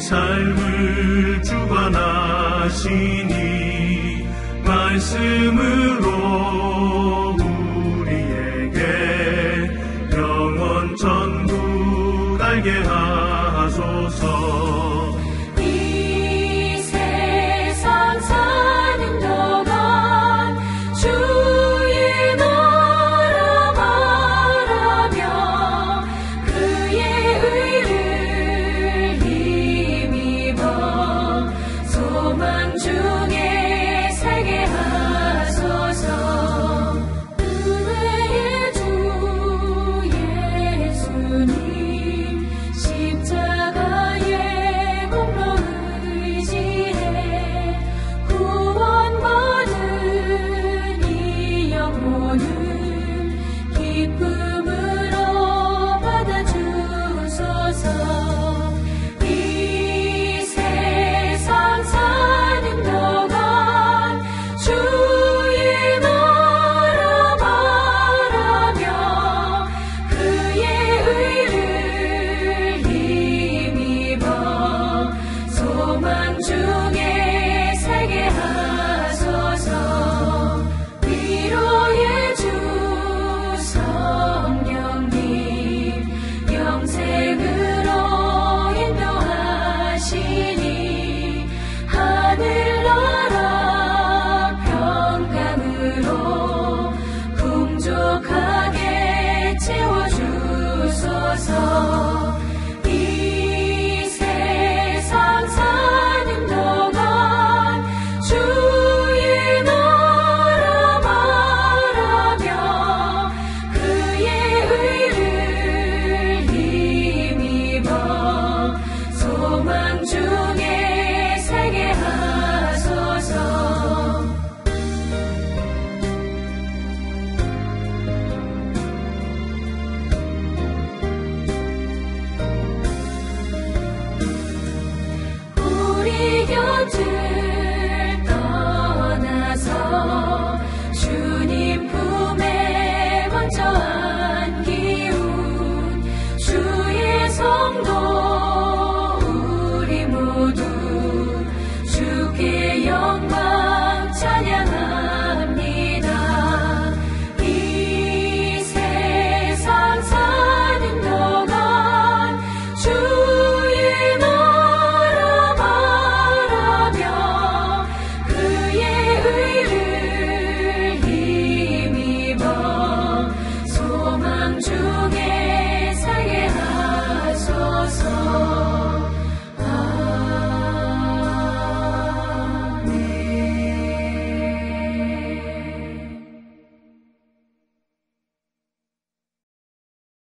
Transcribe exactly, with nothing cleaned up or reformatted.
삶을 주관하시니 말씀으로 우리에게 영원 천국 알게 하소서. 이 세상 사는 동안 주의 나라 바라며 그의 의를 힘입어 소망 중에 살게 하소서. 은혜의 주 예수님 십자가의 공로 의지해 구원받은 이 영혼을 기쁨으로 받아주소서. 이 세상 사는 동안 주의 나라 바라며 그의 의를 힘입어 소망 중에 살게 하소서. 위로의 주 성령님 영생